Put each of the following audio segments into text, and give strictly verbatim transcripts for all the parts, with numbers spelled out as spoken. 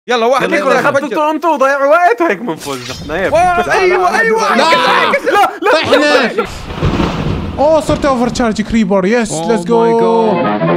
يلا واحد اخذتوا انتوا وضيعوا وقت هيك بنفوز احنا. ايوه ايوه لا لا طحنا. اوه صرت اوفر تشارج كريبر. يس ليتس جو.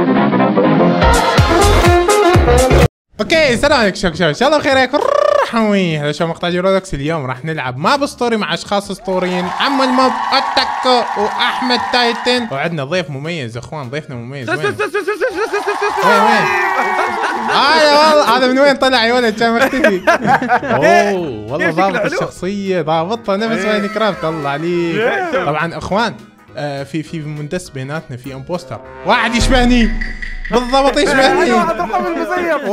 اوكي السلام عليكم شباب شباب ان شاء الله بخير عليكم. حوي هذا شو مقطع جرودكس. اليوم راح نلعب ماب اسطوري مع اشخاص اسطوريين. عم الماب اتاكو واحمد تايتن، وعندنا ضيف مميز اخوان. ضيفنا مميز. وين وين وين؟ اه والله هذا من وين طلع يا ولد؟ كان مختفي. اوه والله ضابط الشخصيه، ضابطها نفس ماين كرافت. الله عليك. طبعا اخوان آه في في مندس بيناتنا، في امبوستر واحد يشبهني بالضبط. يشبهني واحد رحم المزيف.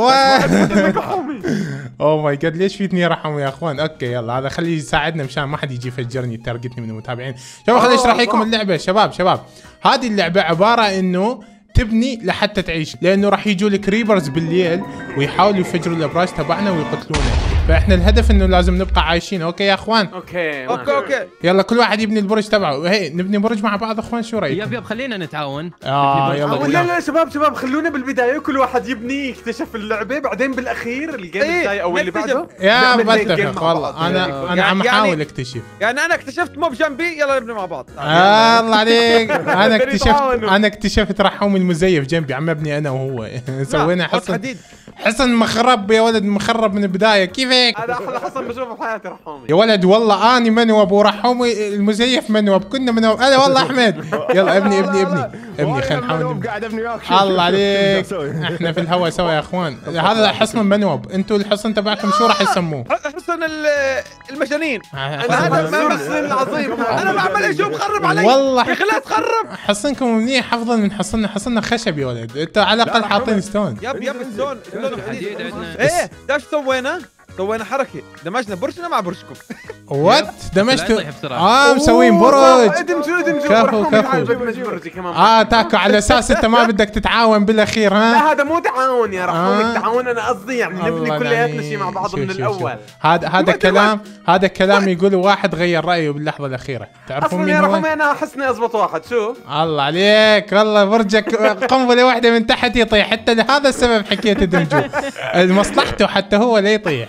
اوه ماي جاد ليش في اثنين رحموا يا اخوان؟ اوكي يلا هذا خليه يساعدنا مشان ما حد يجي يفجرني يتارجتني من المتابعين. شباب خليني اشرح لكم اللعبه. شباب شباب هذه اللعبه عباره انه تبني لحتى تعيش، لانه راح يجوا لك ريبرز بالليل ويحاولوا يفجروا الابراج تبعنا ويقتلونا، فاحنا الهدف انه لازم نبقى عايشين. اوكي يا اخوان؟ اوكي اوكي اوكي يلا كل واحد يبني البرج تبعه. هي نبني برج مع بعض اخوان، شو رايكم؟ يب يب خلينا نتعاون. اه يلا لا لا شباب شباب خلونا بالبدايه كل واحد يبني يكتشف اللعبه، بعدين بالاخير الجيم الجاي او اللي بعده يا بتفق. والله انا انا عم احاول اكتشف. يعني انا اكتشفت موب جنبي، يلا نبني مع بعض. الله عليك. انا اكتشفت انا اكتشفت رحوم المزيف جنبي، عم ابني انا وهو. سوينا حصن حصن مخرب يا ولد، مخرب من البدايه. كيف هيك؟ هذا احلى حصن بشوفه بحياتي رحومي يا ولد. والله اني منوب ورحومي المزيف منوب، كنا منوب انا والله احمد. يلا ابني ابني ابني ابني خلينا نحاول. قاعد ابني وياك. الله عليك. احنا في الهواء سوا يا اخوان. هذا حصن منوب. انتم الحصن تبعكم شو راح يسموه؟ حصن المجانين. هذا المحصن العظيم. انا ما عمال اشوف مخرب علي والله يا خلات تخرب. حصنكم منيح افضل من حصننا. حصننا خشب يا ولد، انت على الاقل حاطين ستون. يب يب ستون ستون حديد. ايه ده ايش سوينا؟ سوينا حركه، دمجنا برجنا مع برجكم. وات دمجتوا؟ اه مسوين برج. ادمجوا ادمجوا. كفو كفو. اه تاكو على اساس انت ما بدك تتعاون بالاخير. ها لا هذا مو تعاون يا رحمك. تعاون انا قصدي يعني نبني كلياتنا شيء مع بعض من الاول. هذا هذا كلام هذا كلام يقوله واحد غير رايه باللحظه الاخيره. تعرفون مين هو؟ يا رحمي انا احسني اضبط واحد. شوف الله عليك. والله برجك قنبله واحده من تحت يطيح. حتى لهذا السبب حكيت ادمجوا مصلحته حتى هو لا يطيح.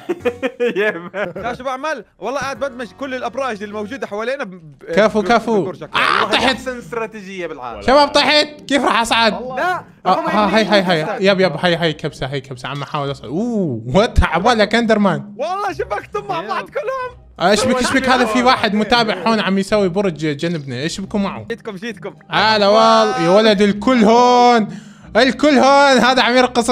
يا شباب اعمل والله قاعد بدمج كل الابراج اللي موجوده حوالينا. كفو كفو. آه طحت. احسن استراتيجيه بالعالم. شباب طحت. كيف راح اصعد؟ لا هاي هاي هاي يب يب هاي هاي كبسه. هاي كبسه عم احاول اصعد. اوه وات عبالك اندرمان. والله شبكتم مع بعض كلهم. اشبك اشبك. هذا في واحد متابع هون عم يسوي برج جنبنا. اشبكوا معه. جيتكم جيتكم. هلا والله يا ولد. الكل هون الكل هون. هذا عم يرقص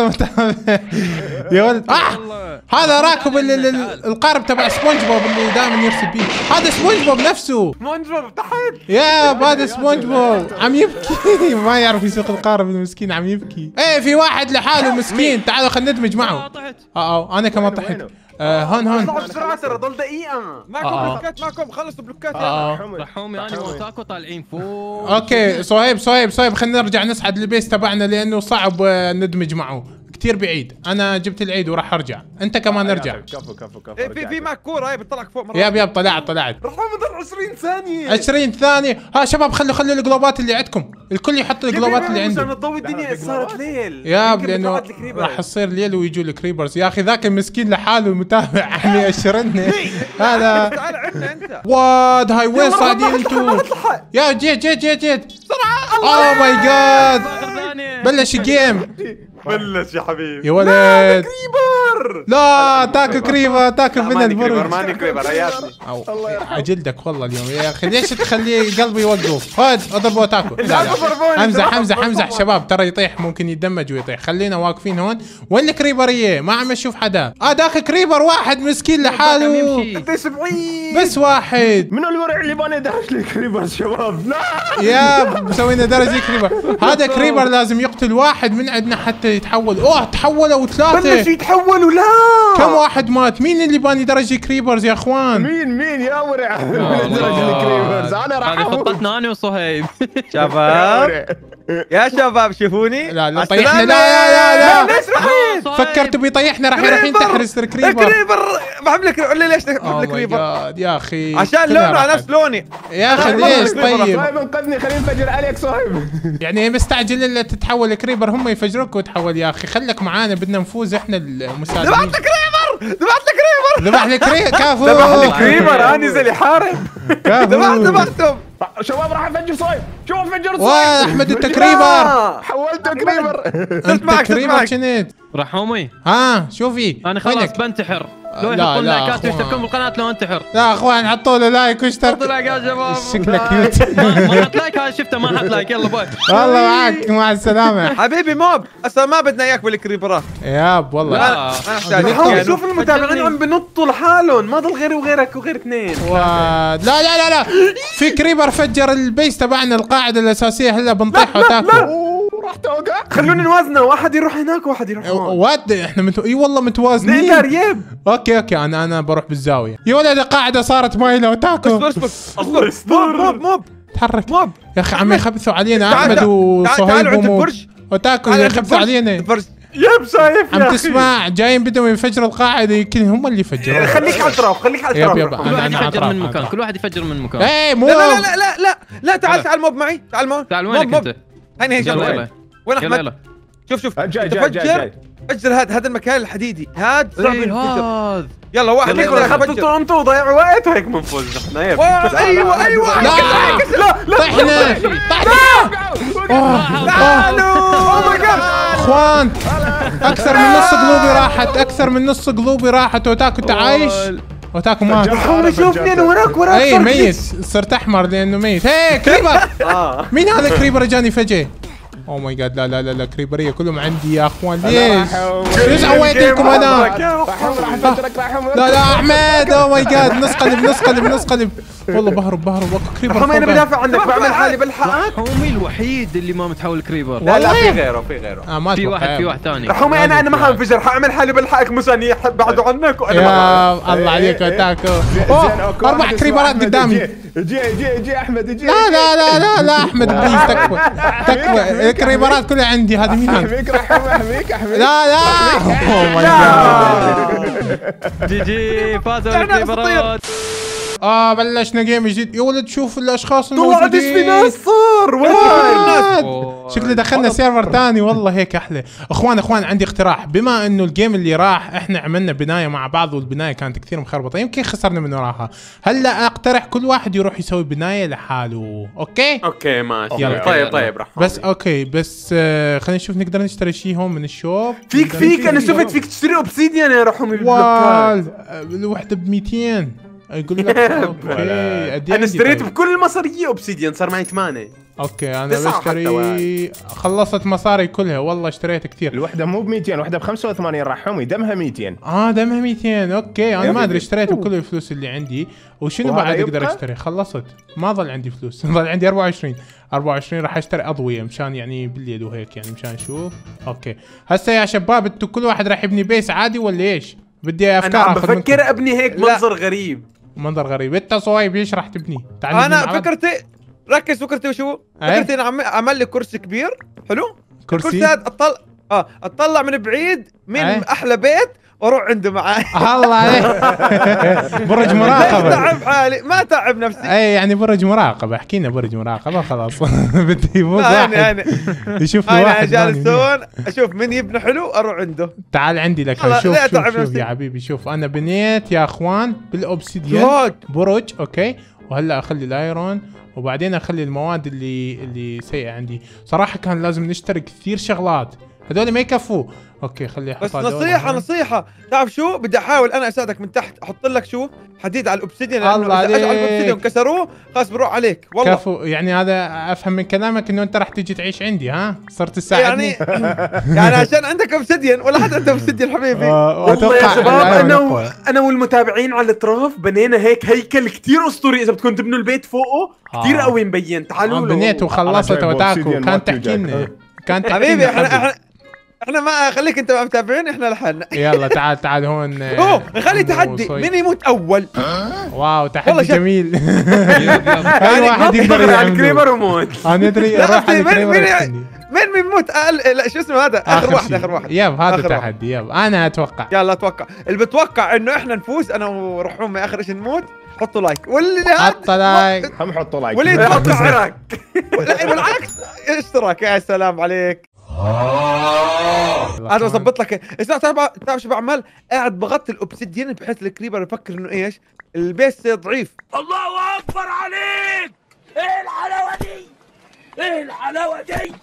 يا ولد. اه هذا راكب القارب تبع سبونج بوب اللي دائما يرسل بيه. هذا سبونج بوب نفسه. سبونج بوب تحت. يا هذا سبونج بوب عم يبكي. ما يعرف يسوق القارب المسكين عم يبكي. ايه في واحد لحاله مسكين. تعالوا خلينا ندمج معه. اه اه انا كمان طحت. آه هون هون بسرعه ترى ضل دقيقه. معكم آه. بلوكات معكم. خلصوا بلوكات. اه رحومي انا وتاكو طالعين فوق. اوكي صهيب صهيب صهيب خلينا نرجع نصعد البيس تبعنا لانه صعب ندمج معه كثير بعيد. انا جبت العيد وراح ارجع. انت كمان ارجع. كفو كفو كفو. إيه في في معك كوره هاي بتطلعك فوق مره. ياب ياب طلعت طلعت. رح بضل عشرين ثانيه. عشرين ثانيه. ها شباب خلوا خلوا الجلوبات اللي عندكم. الكل يحط الجلوبات اللي عنده عشان تضوي الدنيا. صارت ليل ياب لانه راح يصير ليل ويجوا الكريبرز. يا اخي ذاك المسكين لحاله المتابع عم يأشرنا. هذا تعال عندنا انت. واد هاي وين صاعدين انتم؟ يا جيت جيت جيت جيت بسرعه. اوه ماي جاد بلش الجيم. بلش يا حبيبي. يا ولد كريبر. لا تاكل كريبر. تاكل من البرج. ماني كريبر رياسني. اجلدك والله اليوم يا اخي. ليش تخليه قلبي يوقف؟ خذ اضربه تاكل. امزح امزح امزح شباب ترى يطيح ممكن يدمج ويطيح. خلينا واقفين هون. وين الكريبريه؟ ما عم اشوف حدا. اه داخل كريبر واحد مسكين لحاله. انت سبعين بس واحد. منو الورع اللي باني دهش لي كريبر شباب؟ لا يا مسوينا درجه كريبر. هذا كريبر لازم يقتل واحد من عندنا حتى يتحول. اوه تحولوا ثلاثه. بلش يتحولوا. لا كم واحد مات؟ مين اللي باني درجه كريبرز يا اخوان؟ مين مين يا ورع من درجه الكريبرز؟ انا راح هذه خطتنا انا وصهيب. شباب يا شباب شوفوني. لا لا طيحنا. لا لا لا لا ليش رحت؟ فكرتوا بيطيحنا راح يروح ينتحر الكريبر. الكريبر بحب لك. قول لي ليش بحب الكريبر؟ يا اخي عشان لونه على نفس لوني يا اخي. ليش طيب؟ صهيب انقذني. خلينا نفجر عليك صهيب. يعني مستعجل الا تتحول الكريبر هم يفجروك وتحول. يا اخي خليك معانا بدنا نفوز احنا المساعدين. ذبحت الكريبر. ذبحت الكريبر ذبح لي كريبر كفو ذبح الكريبر انا نزل يحارب ذبحت ذبحتهم شباب راح افجر صايب شوف افجر صايب واحمد انت كريبر حولته كريبر انت معك، صرت كريبر معك. شنيت رحومي ها شوفي انا خلاص وينك؟ بنتحر لو لا، يحطون لا، لايكات أخوان. ويشتركون بالقناه لو انتحر لا اخوان حطوا له لايك واشترك حطوا لايك يا شباب شكلك كيوت ما حط لايك هذا شفته ما حط لايك يلا باي والله معك مع السلامة حبيبي موب اصلا ما بدنا اياك بالكريبرات ياب والله لا. ما احتاج هو شوف المتابعين عم بنطوا لحالهم ما ضل غيري وغيرك وغير اثنين و... لا لا لا لا في كريبر فجر البيس تبعنا القاعدة الأساسية هلا بنطيح وتاكل اوه راح توقع خلوني نوازنه واحد يروح هناك وواحد يروح هون وات احنا متو... اي والله متوازنين نقدر يب اوكي اوكي انا انا بروح بالزاوية يا ولد القاعدة صارت مايلة اصبر وتاكل اصبر اصبر موب موب موب تحرك موب يا اخي عم يخبثوا علينا تعال- احمد تعال- تعال وصهيب عند ومو البرج. وتاكل تعال عند يخبثوا البرج. علينا البرج. يب شايف عم يا اخي تسمع جايين بدهم يفجروا القاعدة يمكن هم اللي يفجروا خليك على الطرف خليك على يب يب الطرف كل واحد أنا يفجر أطراف، من مكان أطراف. كل واحد يفجر من مكان ايه مو لا لا لا لا لا لا تعال هلا. تعال موب معي تعال موب تعال موب، وينك موب. انت؟ هيني هيني يلا وين يلا وين يلا احمد يلا شوف شوف جاي جاي أنت جاي فجر جاي فجر هذا هذا المكان الحديدي هذا صعب ايه ينفجر. هذا يلا واحد خليكم يلا اخذتوا فجر انتوا وضيعوا وقت هيك بنفوز نحن يب واو، ايوه ايوه لا لا طحنا طحنا تعالوا اوه ماي جاد اخوان اكثر من نص قلوبي راحت اكثر من نص قلوبي راحت وتاكو انت عايش وتاكو مات هم شوفني انا وراك وراك اي صار ميت صرت احمر لانه ميت هي كريبر اه مين هذا كريبر جاني فجأة اوه ماي جاد لا لا لا لا كريبرية كلهم عندي يا اخوان ليش ايش سويت لكم انا راح افجرك راح لا لا احمد اوه ماي جاد نسقلب نسقلب نسقلب والله بهرب بهرب اكو كريبر هم انا فوق. بدافع عنك بعمل حالي بلحقك حومي الوحيد اللي ما متحول كريبر لا لا والله. في غيره في غيره اه ما في أتوقع. واحد في واحد ثاني رحومي انا انا ما حنفجر حاعمل حالي بلحقك مشان يبعدوا عنك وانا ما يا الله عليك وتاكو أوه، اربع كريبرات قدامي جي جي جي احمد جي لا لا لا لا لا احمد بليز تكفى تكفى الكريبرات كلها عندي هذه مين هذا؟ احميك راح احميك احميك لا لا اوه ماي جاد جي جي فازوا أنا الكريبرات اه بلشنا جيم جديد يا ولد شوف الاشخاص طلعت ايش في الموجودين ناس صار وين واد. أوه. شكله دخلنا سيرفر ثاني والله هيك احلى اخوان اخوان عندي اقتراح بما انه الجيم اللي راح احنا عملنا بنايه مع بعض والبنايه كانت كثير مخربطه يمكن خسرنا من وراها هلا اقترح كل واحد يروح يسوي بنايه لحاله اوكي اوكي ماشي يلا. طيب طيب رح بس اوكي بس آه خلينا نشوف نقدر نشتري شيء هون من الشوب فيك نقدر فيك انا نشتري. شفت فيك تشتري اوبسيديان يا رحومي وال بالبلوكات الوحده ب مئتين يقول لك اوكي قد إيه انا عندي اشتريت طيب؟ بكل مصاريه اوبسيديان صار معي ثمانية اوكي انا تسعة حتى بشتري خلصت مصاري كلها والله اشتريت كثير الوحده مو ب مئتين وحده ب خمسة وثمانين راح حمي دمها مئتين اه دمها مئتين اوكي انا يا ما ادري حبيبي. اشتريت بكل الفلوس اللي عندي وشنو وهذا بعد اقدر يبقى؟ اشتري خلصت ما ضل عندي فلوس ضل عندي أربعة وعشرين أربعة وعشرين راح اشتري اضويه مشان يعني بالليل وهيك يعني مشان اشوف اوكي هسه يا شباب انتوا كل واحد راح يبني بيس عادي ولا ايش بدي انا افكار عم اخذ بفكر منكم. ابني هيك لا. منظر غريب منظر غريب انت صهيب ايش راح تبني تعال نبني مع انا بعض. فكرتي ركز فكرتي وشو أي؟ فكرتي انا عم- اعمل لي كرسي كبير حلو كرسي الكرسي هذا اطلع اه اطلع من بعيد مين أي؟ احلى بيت واروح عنده معاي الله عليك برج ليش مراقبه تعب حالي ما تعب نفسي اي يعني برج مراقبه حكينا برج مراقبه خلاص بدي يفوز لا، انا واحد انا يشوف لي انا واحد جالس ثاني. هون اشوف مين يبني حلو اروح عنده تعال عندي لك والله شوف لا شوف أتعب شوف نفسي. يا حبيبي شوف انا بنيت يا اخوان بالاوبسيديان ياك برج اوكي وهلا اخلي الايرون وبعدين اخلي المواد اللي اللي سيئه عندي صراحه كان لازم نشتري كثير شغلات هذول ما يكفوا اوكي خلي احط بس هذول نصيحة هون. نصيحة تعرف شو بدي احاول انا اساعدك من تحت احط لك شو حديد على الاوبسيديان لانه الله اذا اجوا على عليك. الاوبسيديان كسروه خلاص بروح عليك والله كفو يعني هذا افهم من كلامك انه انت راح تيجي تعيش عندي ها صرت تساعدني يعني يعني عشان عندك اوبسيديان ولا حد عنده اوبسيديان حبيبي آه، والله يا وأتوقع شباب الأيرون انا يقوى. و... انا والمتابعين على الاطراف بنينا هيك هيكل كثير اسطوري اذا بدكم تبنوا البيت فوقه كثير آه. قوي مبين تعالوا آه، له. بنيت وخلصت جايب وتاكو أوبسيديان كانت ما تحكي لنا توجد. كانت تحكي حبيبي لنا احنا حبيبي. احنا احنا ما خليك انت متابعين احنا لحالنا يلا تعال تعال هون آه، اوه خلي تحدي صوي. مين يموت اول واو والله تحدي شوف. جميل يب، يب. اي واحد يقدر دغري على يعمله الكريبر وموت انا ادري لا، اروح قصدي على مين- الكريبر مين- يستني. مين بيموت اقل لا شو اسمه هذا اخر واحد شيء. اخر واحد ياب هذا آخر واحد. التحدي ياب انا اتوقع يلا اتوقع اللي بتوقع انه احنا نفوز انا ورحومي اخر شيء نموت حطوا لايك واللي حط لايك هم حطوا لايك واللي حط يتوقع اشتراك لا، بالعكس اشتراك يا سلام عليك هذا بظبط لك. اسمع تعرف تعرف شو بعمل؟ قاعد بغطي الاوبسيديان بحيث الكريبر يفكر انه ايش؟ البيس ضعيف. الله اكبر عليك. ايه الحلاوه دي؟ ايه الحلاوه دي؟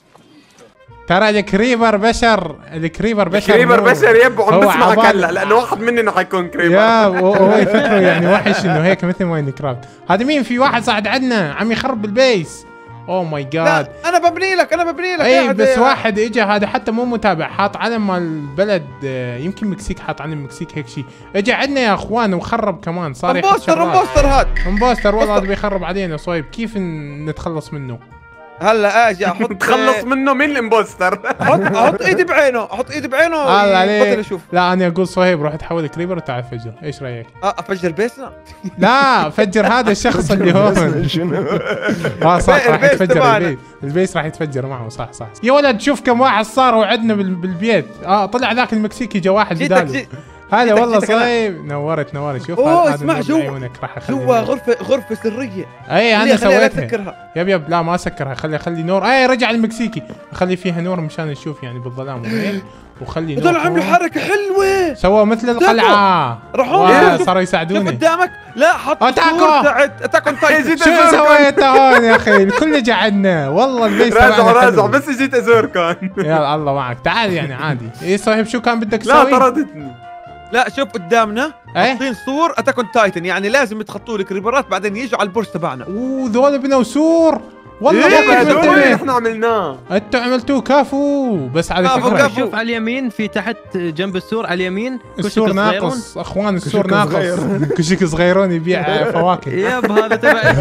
ترى الكريبر بشر، الكريبر بشر كريبر بشر يب عم بسمعك عبال... هلا لانه واحد مننا حيكون كريبر. يا هو يفكروا يعني وحش انه هيك مثل ماين كرافت. هذا مين؟ في واحد صعد عندنا عم يخرب البيس. اوه ماي جاد. انا ببني لك انا ببني لك. اي بس واحد اجى هذا حتى مو متابع، حاط علم مال البلد، يمكن مكسيك، حاط علم المكسيك هيك شيء. اجى عندنا يا اخوان وخرب كمان، صار يحط امبوستر امبوستر هاد امبوستر. والله هذا بيخرب علينا صويب. كيف نتخلص منه؟ هلا اجي احط تخلص منه مين الامبوستر؟ احط احط ايدي بعينه، احط ايدي بعينه بطل اشوف. لا انا اقول صهيب روح تحول كريبر وتعال فجر، ايش رايك؟ اه افجر بيسنا؟ لا فجر هذا الشخص اللي هون. شنو؟ اه صح راح يتفجر البيت، البيس راح يتفجر معه. صح صح يا ولد. شوف كم واحد صاروا عندنا بالبيت. اه طلع ذاك المكسيكي جا واحد بداله. هلا والله صايب. نورت نورت. شوف اوه اسمع جوا راح جوا غرفه غرفه سريه. اي انا سويتها. يب يب لا ما اسكرها، خلي خلي نور. اي رجع المكسيكي، خلي فيها نور مشان نشوف يعني بالظلام وهيك. وخلي نور. هذول عملوا حركه حلوه، سووا مثل القلعه. راحوا صاروا يساعدوني. شوف قدامك. لا حط اتاكو تاعت اتاكو تايتن. شو سويت هون يا اخي؟ الكل جا عندنا والله. البيت رازع رازع بس جيت ازوركم. يا الله معك تعال يعني عادي. ايه صاحب شو كان بدك تسوي؟ لا طردتني. لا شوف قدامنا ايه؟ حاطين سور اتاكون تايتن، يعني لازم يتخطوا الكريبرات بعدين يجوا على البرج تبعنا. اوه ذول بنوا سور والله. ايه هذول احنا عملناه. انتوا عملتوه كفو. بس على كافو فكره كافو. شوف على اليمين في تحت جنب السور على اليمين السور ناقص اخوان. السور ناقص. كشك صغيرون يبيع فواكه. يب هذا تبعي.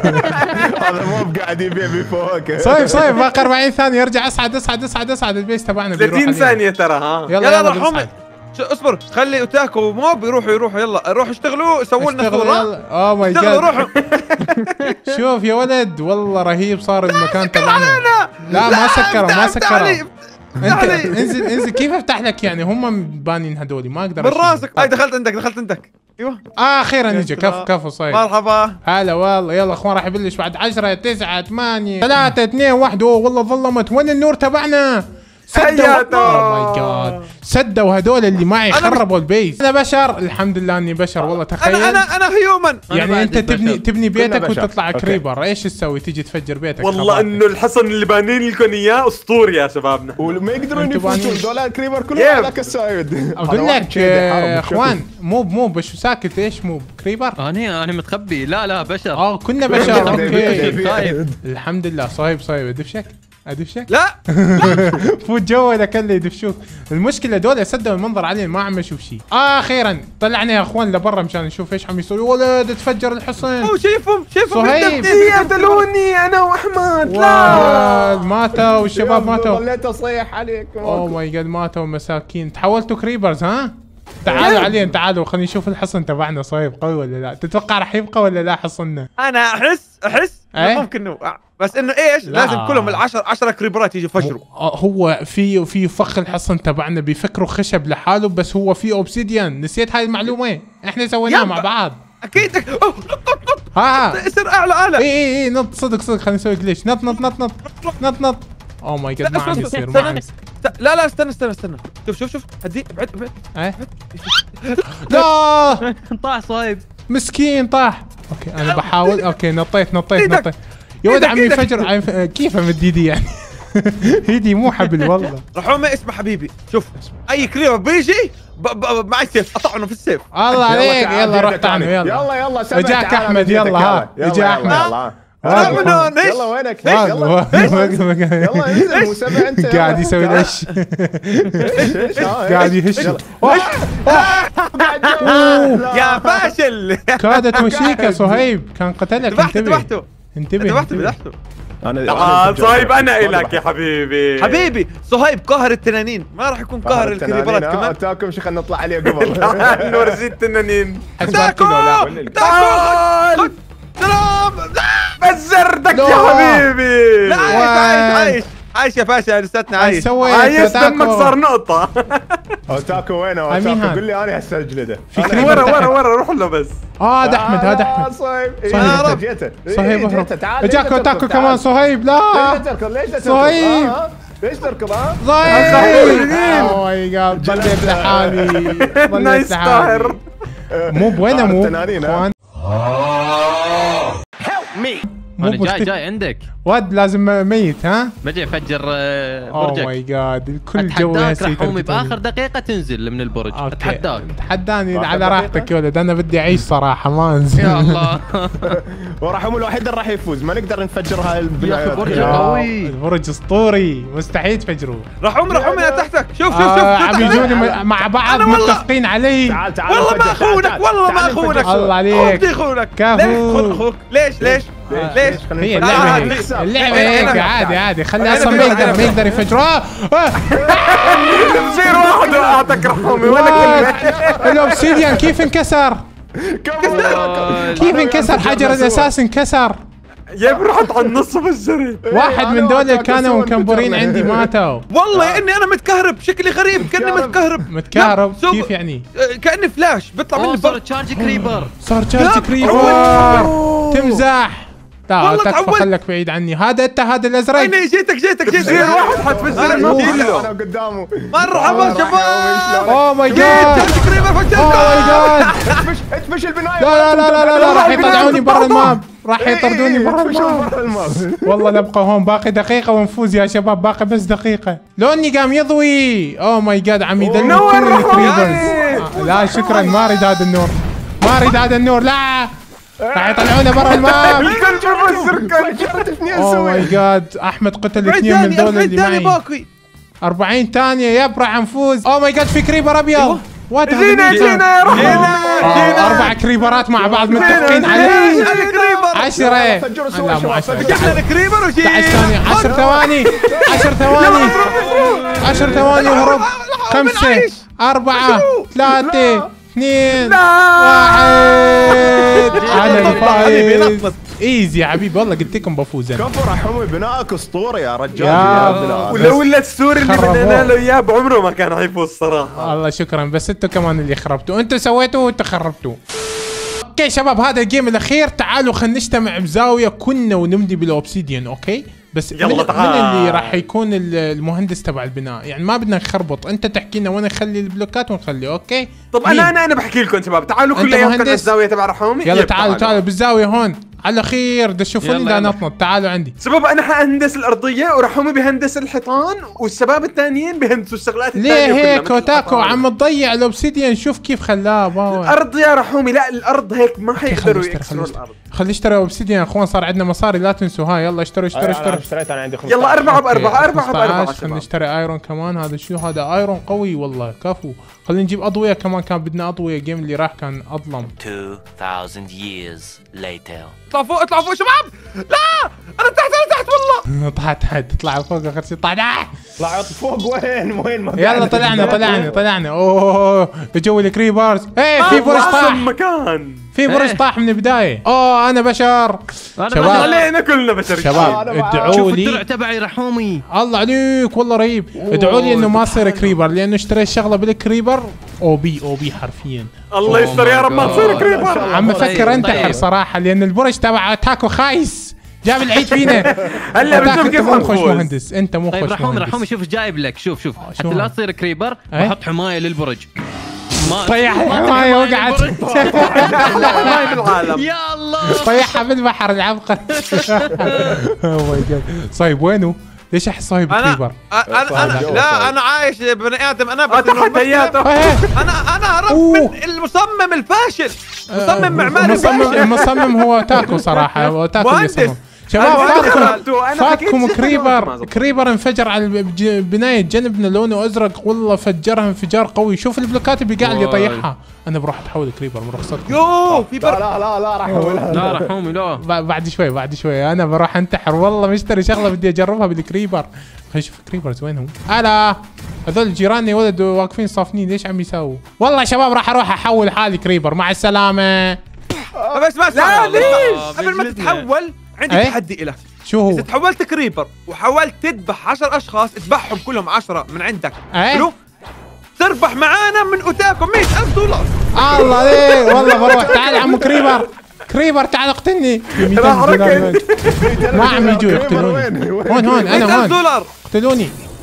هذا مو قاعد يبيع بفواكه. صايب صايب باقي أربعين ثانيه. ارجع اصعد اصعد اصعد اصعد. البيس تبعنا بيروح ثلاثين ثانيه ترى. ها يلا يلا يلا شو اصبر خلي اوتاكو وموب يروحوا يروحوا. يلا روحوا اشتغلوا سووا لنا صورة. اوه ماي جاد اشتغلوا روحوا. شوف يا ولد والله رهيب صار المكان تبعنا. لا ما سكروا ما سكروا. انت انزل انزل. كيف افتح لك يعني؟ هم بانين هذولي ما اقدر. من راسك. هاي دخلت عندك دخلت عندك. ايوه اه اخيرا اجى. كفو كفو صاير. مرحبا. هلا والله. يلا اخوان راح يبلش بعد عشرة تسعة ثمانية ثلاثة اثنين واحد. اوه والله ظلمت. وين النور تبعنا؟ سدوا. اوه ماي جاد سدوا هذول اللي معي خربوا البيس. انا بشر الحمد لله اني بشر والله. تخيل انا انا انا هيومن. يعني انت تبني تبني بيتك وتطلع كريبر. ايش تسوي؟ تجي تفجر بيتك. والله انه الحصن اللي بانين لكم اياه اسطوري يا شبابنا. وما يقدرون يفوتون ذولا كريبر كلهم على السايد. اقول لك يا اخوان موب موب بس ساكت. ايش موب كريبر؟ انا انا متخبي. لا لا بشر. اه كنا بشر. اوكي طيب الحمد لله. صايب صايب ادفشك ادفشك. لا فوت جوا لك اللي يدفشوك. المشكله دول سدوا المنظر علينا ما عم نشوف شيء. اخيرا طلعنا يا اخوان لبرا مشان نشوف ايش عم يسوي. ولد تفجر الحصن. اوه شايفهم شايفهم. صهيب قتلوني انا واحمد. لا ماتوا والشباب ماتوا. ضليت اصيح عليكم. اوه ماي جاد ماتوا مساكين. تحولتوا كريبرز ها؟ تعالوا علينا تعالوا خلينا نشوف الحصن تبعنا. صايب قوي ولا لا؟ تتوقع راح يبقى ولا لا حصننا؟ انا احس احس ايه؟ ممكن انه بس انه ايش لا. لازم كلهم العشر عشرة كريبرات يجوا يفجروا. هو في في فخ الحصن تبعنا بيفكروا خشب لحاله بس هو في اوبسيديان. نسيت هاي المعلومه احنا سويناها مع بعض. اكيد. اوه نط نط نط. ها يصير اعلى اعلى. اي اي اي نط صدق صدق. خلينا نسوي جليش. نط نط نط نط نط نط. اوه ماي جاد ما عم يصير ما عم يصير. لا لا استنى استنى استنى. شوف شوف شوف هدي ابعد ابعد. ايه لا طاح صايب. مسكين طاح. اوكي انا بحاول. اوكي نطيت نطيت نطيت. يا ولد عم ينفجر. عم كيف امد ايدي يعني؟ ايدي مو حبل والله. رحومه اسمع حبيبي شوف اي كريبر بيجي معي سيف اطعنه في السيف. الله عليك. يلا روح طعنه. يلا يلا يلا اجاك احمد. يلا ها اجا احمد. يلا يلا وينك؟ يلا يلا انزل مو سبع انت. قاعد يسوي ايش؟ قاعد يهش. يا فاشل. كادت مشيكة صهيب كان قتلك. ذبحته انتبه ذبحته انتبه ذبحته ذبحته. انا اه صايب انا الك يا حبيبي. حبيبي صهيب قهر التنانين ما راح يكون قهر الكريبرات كمان. تاكم شو خلينا نطلع عليه قبل. نورزي التنانين. تاكو تاكو سلام. بزرتك يا حبيبي. لا عايش عايش عايش يا باشا لساتنا عايش. عايش دمك صار نقطة. اوتاكو وينه؟ اوتاكو قول لي انا هسه اجلده. ورا ورا ورا روح له بس. اه هذا احمد هذا احمد. صهيب صهيب صهيب اجاك اوتاكو كمان. صهيب لا ليش تركض؟ ليش تركض؟ صهيب ليش تركض ها؟ ضايع اوه ماي جاد ضليت لحالي ضليت نايس لحالي طاهر. مو بوينه مو التنانين، ها؟ مو انا جاي مشكلة. جاي عندك. ود لازم ميت ها؟ بجي افجر آه، اوه برجك. ماي جاد الكل جو اتحداك هسي رحومي تركض. باخر دقيقه تنزل من البرج. أوكي. اتحداك. تحداني باخر على دقيقة؟ راحتك يا ولد انا بدي اعيش صراحه ما انزل يا الله. ورحم الوحيد اللي راح يفوز، ما نقدر نفجر هاي يا البنايات. أخي برج يا قوي. البرج اسطوري مستحيل تفجروه. رحوم رحوم انا تحتك. شوف شوف شوف آه شوف عم تحت. يجوني م- مع بعض أنا والله- متفقين علي. تعال تعال والله ما نفجر، تعال، اخونك تعال. والله ما تعال اخونك. نفجر. الله عليك. بدي اخونك. كفو. ليش خذ اخوك؟ ليش ليش؟ ليش؟ خلينا هي نفجر. اللعبة آه، هيك نكسب. اللعبة أنا- هيك أنا- عادي عادي خلي أنا اصلا ما فهمت، يقدر أنا ما فهمت. يقدر يفجروا آه، آه، بصير واحد وقعتك رحومي ولا كلمه. الاوبسيديان كيف انكسر؟ كفو. كيف انكسر حجر الاساس انكسر؟ يا رحت على النص فجري. واحد من أنا دول وأنت كانوا سوا مكمبورين انفجرنا. عندي ماتوا. والله اني انا متكهرب شكلي غريب كاني متكهرب. متكهرب لا، سوق- كيف يعني؟ آه، كاني فلاش بيطلع مني اوه صار فرق. تشارج كريبر. صار لا، تشارج كريبر تعودت. تمزح. لا والله تكفى تعودت. خلك بعيد عني هذا انت هذا الازرق. عيني جيتك جيتك جيتك. بصير واحد حتفجر الماب انا كله. قدامه. مرحبا شباب. اوه ماي جيت جاد تقريبا اوه ماي فجرت. جاد ادفش ادفش البنايه. لا لا لا لا لا, لا راح يطلعوني برا الماب راح إيه، يطردوني إيه، برا ادفشوا الماب. برا الماب. والله نبقى هون باقي دقيقة ونفوز يا شباب باقي بس دقيقة. لوني قام يضوي. اوه ماي جاد عم يدلل نور كل رحمة. الكريبرز. آه، لا شكرا ما اريد هذا النور ما اريد هذا النور لا راح يطلعونا برا الماب. الكل شوف السركل. فجرت اثنين اوه ماي سوي. جاد احمد قتل عيد اثنين من ثاني دول عيد اللي ثاني معي. باقي. أربعين ثانية يب راح نفوز. اوه ماي جاد في كريبر ابيض. وات هذا جينا مين كان؟ جينا يا رحمة. آه، أربع كريبرات مع بعض متفقين جينا. عليه. الكريبر. عشرة فجروا سوا لا مو شباب، عشرة جبنا الكريبر وشي. احد عشر ثانية عشر ثواني عشر ثواني عشر ثواني وهرب. خمسة أربعة ثلاثة اثنين واحد. أنا الفايز ايزي يا حبيبي والله قلت لكم بفوز انا. كفو رحمي بنائك اسطوري يا رجال. يا يا بناء. ولا ولا السوري اللي خربوه. بدنا له اياه بعمره ما كان حيفوز صراحه. الله شكرا بس انتوا كمان اللي خربتوا انتوا سويتوا وانتوا خربتوا. اوكي شباب هذا الجيم الاخير تعالوا خلينا نجتمع بزاويه كنا ونمضي بالاوبسيديان اوكي بس يلا من, من تعال. اللي راح يكون ال- المهندس تبع البناء يعني ما بدنا نخربط انت تحكي لنا وين نخلي البلوكات ونخلي اوكي. طب مين؟ انا انا انا بحكي لكم شباب تعالوا أنت كلياتكم على مهندس؟ الزاويه تبع رحومي. يلا يب، تعالوا تعالوا بالزاويه هون على الاخير بدي تشوفوني يلا، لا يلا. نطنط تعالوا عندي. شباب انا حاهندس الارضيه ورحومي بيهندس الحيطان والشباب الثانيين بيهندسوا الشغلات ليه الثانيه كلها، هيك مثل وتاكو الحيطان. عم تضيع الاوبسيديان شوف كيف خلاه باور. الارض يا رحومي لا الارض هيك ما خلي حيقدروا اشتري خلي يكسروا اشتري الارض. خلي اشتري اوبسيديان يا اخوان صار عندنا مصاري لا تنسوا هاي يلا اشتروا اشتروا انا اشتروا. اشتريت انا عندي خمسة عشر. يلا أربعة بأربعة أوكي، أربعة بأربعة خمسة عشر. خلينا شباب. نشتري ايرون كمان هذا شو هذا ايرون قوي والله كفو. خلينا نجيب اضويه كمان كان بدنا اضويه الجيم اللي راح كان اظلم. two thousand years later. اطلع فوق اطلع فوق شباب. لا انا تحت انا تحت والله. طلعت تحت تطلع فوق اخر شيء طلع. طلعت فوق وين وين ما يلا طلعنا طلعنا طلعنا اوه جو الكريبرز ايه في برج طاح أحسن مكان. في برج إيه. طاح من البدايه. اوه انا بشر أنا شباب. بشر. علينا كلنا بشر. شباب أنا ادعوا شوف الدرع لي تبعي رحومي. الله عليك والله رهيب. ادعوا لي انه ما تصير كريبر لانه اشتريت شغله بالكريبر او بي او بي حرفيا. الله يستر يا رب ما تصير كريبر. عم بفكر انتحر طيب. صراحه لان البرج تبع تاكو خايس جاب العيد فينا. هلا أتاك بنشوف انت كيف مو خوش حنفوز. مهندس انت مو طيب خوش رحومي مهندس. رحومي شوف ايش جايب لك شوف شوف شو حتى هذا؟ لا تصير كريبر إيه؟ بحط حمايه للبرج. ما طيح ما الحمايه تبي وقعت. للبرج؟ احلى حمايه بالعالم. يا الله. طيحها بالبحر العبقري. اوه ماي جاد صايب وينه؟ ليش احس صايب انا كريبر؟ انا انا لا انا عايش بني ادم انا آه، بس إنه تحدياته. إيه. انا انا هربت أوه. من المصمم الفاشل. مصمم معماري المصمم فاشل. المصمم هو تاكو صراحه هو تاكو اللي مهندس. صمم. شباب أنا فاتكم خربته، أنا فاتكم حكيت شي حاجة كريبر ما زبط. كريبر انفجر على الب- بنايه جنبنا لونه ازرق والله فجرها انفجار قوي. شوف البلوكات اللي قاعد يطيحها. انا بروح اتحول كريبر من رخصتكم. يو في لا برد. لا لا لا راح لا رحومي لا. ب- بعد شوي بعد شوي انا بروح انتحر والله مشتري شغله بدي اجربها بالكريبر. خلينا نشوف كريبرز وينهم. الا هذول جيراني ولد واقفين صافنين ليش عم يساووا؟ والله يا شباب راح اروح احول حالي كريبر مع السلامه. بس ما لا، ليش؟ قبل ما تتحول عندي إيه؟ تحدي لك. شو هو؟ اذا تحولت كريبر وحاولت تذبح عشر اشخاص اذبحهم كلهم عشرة من عندك. إيه؟ حلو؟ تربح معانا من اوتاكم مئة ألف دولار. الله ليه والله بروح. تعال يا عمو كريبر كريبر تعال اقتلني. راح ركض. ما عم يجوا يقتلوني. هون هون انا مئة ألف هون دولار. اقتلوني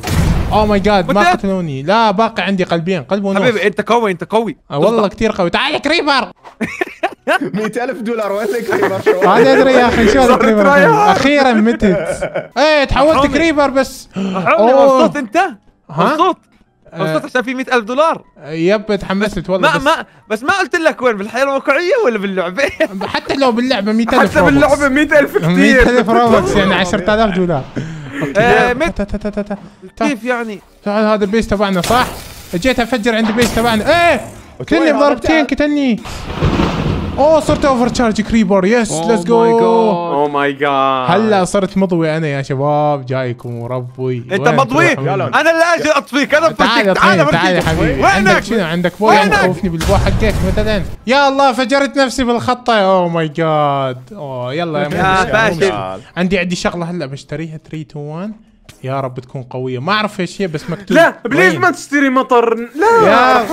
اوه ماي جاد ما متى؟ قتلوني. لا باقي عندي قلبين، قلب ونص. حبيبي انت قوي انت قوي. آه والله كثير قوي. تعال كريبر. مئة ألف دولار وين الكريبر شو؟ ما ادري يا اخي شو صارت الكريبر رايح. الحين. اخيرا متت. ايه تحولت حرامي. كريبر بس. حرامي أوه. مبسوط انت؟ ها؟ مبسوط آه. مبسوط عشان في مئة ألف دولار. يب تحمست والله. ما بس ما بس ما قلت لك وين، بالحياه الواقعيه ولا باللعبه؟ حتى لو باللعبه مئة ألف حتى باللعبه مئة ألف كثير. مئة ألف روبكس يعني عشرة آلاف دولار. آه، اوكي مت- تا- تا- تا- تا- تا. كيف يعني؟ تعال هذا البيس تبعنا صح؟ جيت افجر عند البيس تبعنا. ايه كلني وين هذا بضربتين بتاعك؟ قتلني. اوه صرت اوفر تشارج كريبر. يس Oh ليتس my جو. God. اوه ماي جاد. هلا صرت مضوي انا يا شباب. جايكم وربي. انت وين مضوي؟ تروحون؟ يلا. انا اللي اجي اطفيك انا تعال بفكك. تعال تعال تعال يا أوريك. حبيبي. وينك؟ عندك شنو؟ عندك بويا وينك؟ مخوفني بالبو حقك مثلا. يا الله فجرت نفسي بالخطه. اوه ماي جاد. اوه يلا يا يا مهندس. فاشل. عندي عندي شغله هلا بشتريها ثلاثة اثنين واحد. يا رب تكون قويه. ما اعرف ايش هي بس مكتوب. لا بليز وين؟ ما تشتري مطر. لا يا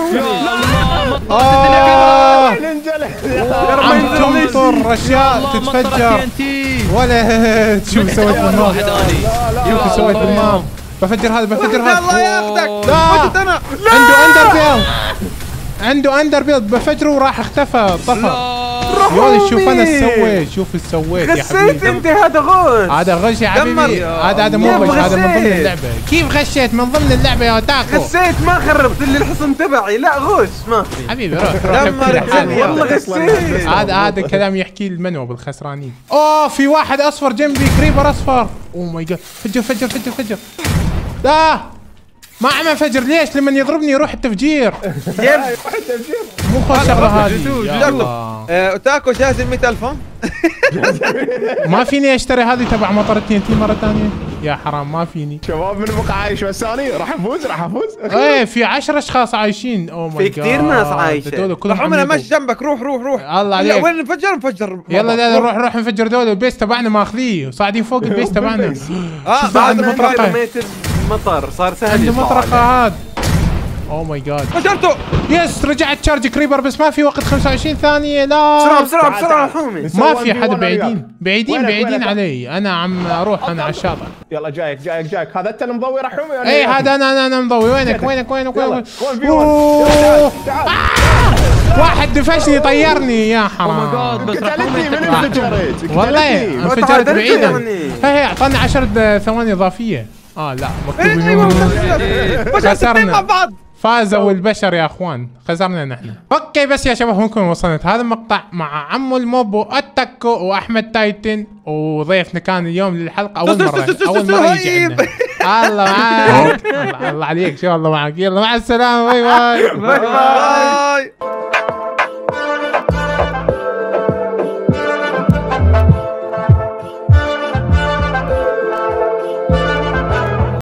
آه، آه. ننزل. عم تمطر اشياء تتفجر. ولا شوف سويت بالنار. واحد اني شوف سويت بالنار. بفجر هذا بفجر الله هذا. ياخذك. لا. متت انا. عنده اندر بيلد. عنده اندر بيلد بفجره وراح اختفى طفى. يا ولد شوف انا ايش سويت. شوف ايش سويت يا غسيت حبيبي. انت هذا غش. هذا غش يا دمر. حبيبي. هذا هذا مو يا غش هذا من ضمن غشيت. اللعبه. كيف غشيت من ضمن اللعبه يا تاكو؟ غسيت ما خربت لي الحصن تبعي. لا غش ما في. حبيبي روح روح دمر ابكي لحالك. الدنيا. والله غسيت. هذا هذا الكلام يحكي المنوى بالخسرانين. اوه في واحد اصفر جنبي كريبر اصفر. اوه ماي جاد فجر فجر فجر فجر. لا ما عمل فجر. ليش لما يضربني يروح التفجير؟ مو خوش شغله هذه. يا الله. آه، تاكو جاهز ال مئة ألف ها؟ ما فيني اشتري هذه تبع مطر تي ان تي مره ثانيه. يا حرام ما فيني. شباب من بقى عايش بس ثاني راح افوز راح افوز. ايه في عشرة اشخاص عايشين. اوه ماي في كتير ناس عايشة. دول كلهم رح انا عم ماشي يضربوا. جنبك. روح روح روح. الله لا، عليك. وين نفجر نفجر. يلا يلا روح روح نفجر دول. البيس تبعنا ماخذيه صاعدين فوق البيس تبعنا. اه شوف بعد عنده بعد مطرقة. ما رميت المطر صار سهل عنده يطلع مطرقه عليه. هاد. اوه ماي جاد. فجرته. يس رجعت تشارج كريبر بس ما في وقت. خمسة وعشرين ثانية. لا بسرعة بسرعة تعال، بسرعة تعال. حومي. ما في حدا بعيدين بعيدين وينك، بعيدين وينك؟ علي. انا عم اروح انا على الشاطئ. يلا جايك جايك جايك. هذا انت المضوي راح حومي ولا اي إيه؟ هذا انا انا انا مضوي. وينك وينك وينك يلا وينك؟ واحد في أوه. واحد. تعال تعال. واحد دفشني طيرني يا او ماي حرام. جاد بس راح قتلتني من أقوم انفجرت. والله قتلتني. انفجرت تعادلت بعيدا. يعني. هي هي اعطانا عشر ثواني اضافيه. اه لا مكتوب ايه ايوه إنه فجرت اثنين مع خسرنا. بعض. فازوا البشر يا اخوان. خسرنا نحن. اوكي بس يا شباب هنكون وصلت هذا المقطع مع عمو الموب والتكو واحمد تايتن وضيفنا كان اليوم للحلقه اول مره اول مره يجي عندنا. الله معك. الله- الله عليك شو الله معك. يلا مع السلامه. باي باي. باي باي.